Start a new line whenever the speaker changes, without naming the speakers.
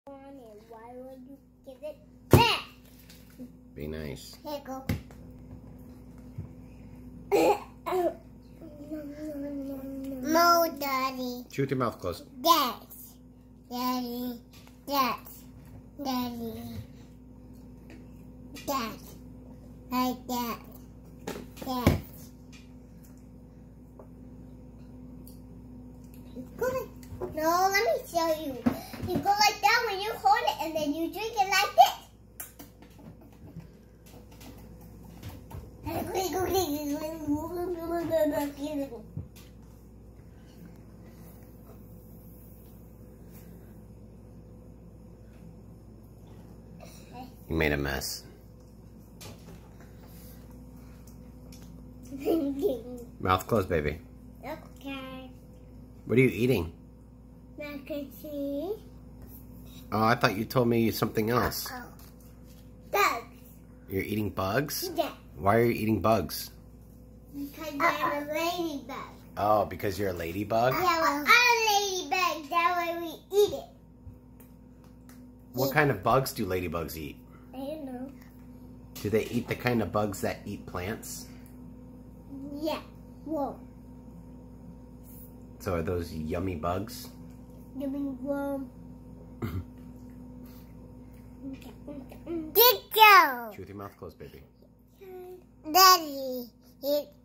Why would you give it back?
Be nice.
Here you go. No, Daddy.
Chew with your mouth closed.
Yes. Daddy. Yes. Daddy. Yes. Like that. Yes. No, let me show you. You go like that when you hold it, and then you drink it like this.
You made a mess. Mouth closed, baby.
Okay.
What are you eating?
Mac and cheese.
Oh, I thought you told me something else.
Bugs.
You're eating bugs?
Yeah.
Why are you eating bugs?
Because I'm a ladybug.
Oh, because you're a ladybug?
Yeah, well, I'm a ladybug. That way we eat it.
What kind of bugs do ladybugs eat?
I don't know.
Do they eat the kind of bugs that eat plants?
Yeah. Whoa.
So are those yummy bugs?
Yummy worm. Good job.
Chew with your mouth closed, baby.
Daddy.